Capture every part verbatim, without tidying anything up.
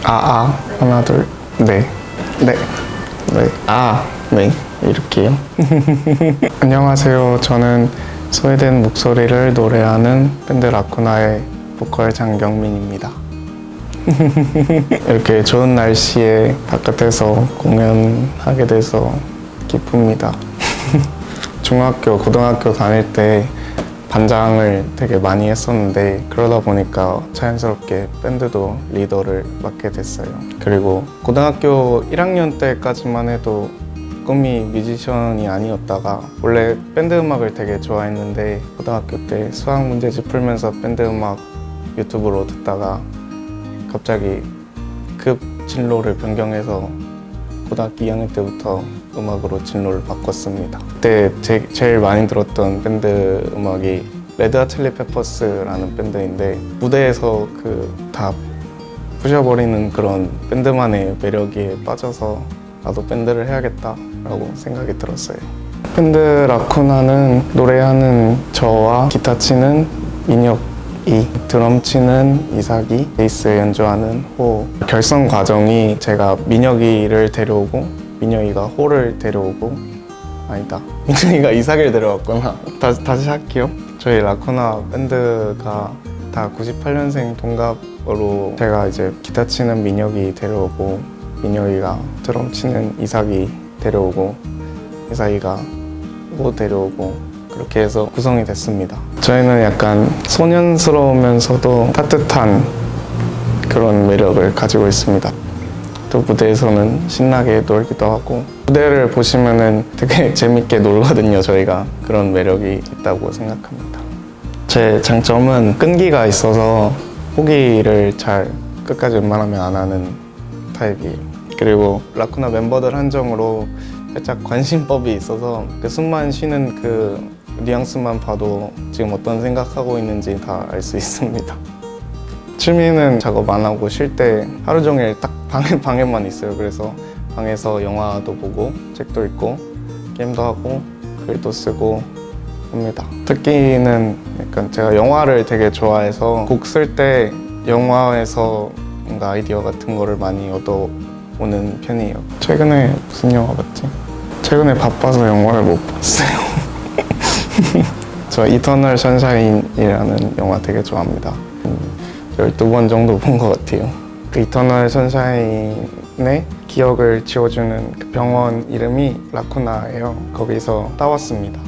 아, 아. 하나, 둘. 네. 네. 네. 아, 네. 이렇게요. 안녕하세요. 저는 소외된 목소리를 노래하는 밴드 라쿠나의 보컬 장경민입니다. 이렇게 좋은 날씨에 바깥에서 공연하게 돼서 기쁩니다. 중학교, 고등학교 다닐 때 반장을 되게 많이 했었는데 그러다 보니까 자연스럽게 밴드도 리더를 맡게 됐어요. 그리고 고등학교 일 학년 때까지만 해도 꿈이 뮤지션이 아니었다가 원래 밴드 음악을 되게 좋아했는데 고등학교 때 수학 문제집 풀면서 밴드 음악 유튜브로 듣다가 갑자기 급 진로를 변경해서 고등학교 이 학년 때부터 음악으로 진로를 바꿨습니다. 그때 제, 제일 많이 들었던 밴드 음악이 레드 핫 칠리 페퍼스라는 밴드인데 무대에서 그 다 부셔버리는 그런 밴드만의 매력에 빠져서 나도 밴드를 해야겠다라고 생각이 들었어요. 밴드 라쿠나는 노래하는 저와 기타 치는 민혁이, 드럼 치는 이삭이, 베이스 연주하는 호. 결성 과정이 제가 민혁이를 데려오고 민혁이가 호를 데려오고 아니다 민혁이가 이삭을 데려왔구나. 다시, 다시 할게요. 저희 라쿠나 밴드가 다 구십팔 년생 동갑으로 제가 이제 기타 치는 민혁이 데려오고 민혁이가 드럼 치는 이삭이 데려오고 이삭이가 호 데려오고 그렇게 해서 구성이 됐습니다. 저희는 약간 소년스러우면서도 따뜻한 그런 매력을 가지고 있습니다. 또 무대에서는 신나게 놀기도 하고 무대를 보시면은 되게 재밌게 놀거든요. 저희가 그런 매력이 있다고 생각합니다. 제 장점은 끈기가 있어서 포기를 잘 끝까지 웬만하면 안 하는 타입이에요. 그리고 라쿠나 멤버들 한정으로 살짝 관심법이 있어서 그 숨만 쉬는 그 뉘앙스만 봐도 지금 어떤 생각하고 있는지 다 알 수 있습니다. 취미는 작업 안 하고 쉴 때 하루 종일 딱 방에, 방에만 있어요. 그래서 방에서 영화도 보고 책도 읽고 게임도 하고 글도 쓰고 합니다. 특기는 약간 제가 영화를 되게 좋아해서 곡 쓸 때 영화에서 뭔가 아이디어 같은 거를 많이 얻어오는 편이에요. 최근에 무슨 영화 봤지? 최근에 바빠서 영화를 못 봤어요. 저 이터널 선샤인이라는 영화 되게 좋아합니다. 열두 번 정도 본 것 같아요. 그 이터널 선샤인의 기억을 지워주는 그 병원 이름이 라쿠나예요. 거기서 따왔습니다.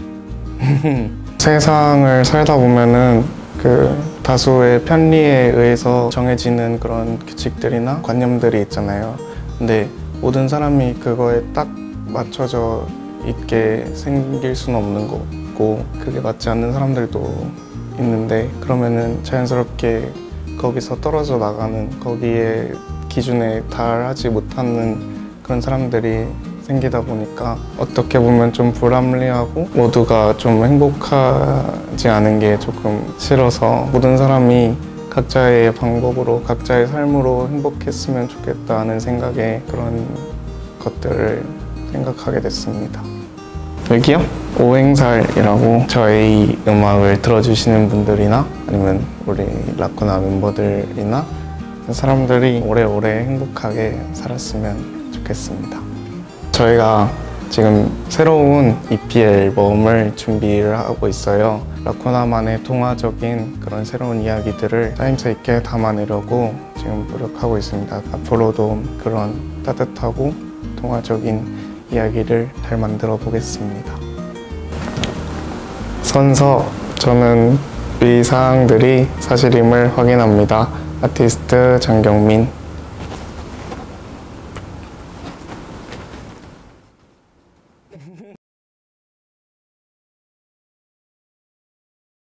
세상을 살다 보면은 그 다수의 편리에 의해서 정해지는 그런 규칙들이나 관념들이 있잖아요. 근데 모든 사람이 그거에 딱 맞춰져 있게 생길 수는 없는 거고 그게 맞지 않는 사람들도 있는데 그러면은 자연스럽게 거기서 떨어져 나가는 거기에 기준에 달하지 못하는 그런 사람들이 생기다 보니까 어떻게 보면 좀 불합리하고 모두가 좀 행복하지 않은 게 조금 싫어서 모든 사람이 각자의 방법으로 각자의 삶으로 행복했으면 좋겠다는 생각에 그런 것들을 생각하게 됐습니다. 여기요? 오행살이라고 저희 음악을 들어주시는 분들이나 아니면 우리 라쿠나 멤버들이나 사람들이 오래오래 행복하게 살았으면 좋겠습니다. 저희가 지금 새로운 이피 앨범을 준비를 하고 있어요. 라쿠나만의 동화적인 그런 새로운 이야기들을 짜임새 있게 담아내려고 지금 노력하고 있습니다. 앞으로도 그런 따뜻하고 동화적인 이야기를 잘 만들어 보겠습니다. 선서, 저는 이 사항들이 사실임을 확인합니다. 아티스트 장경민.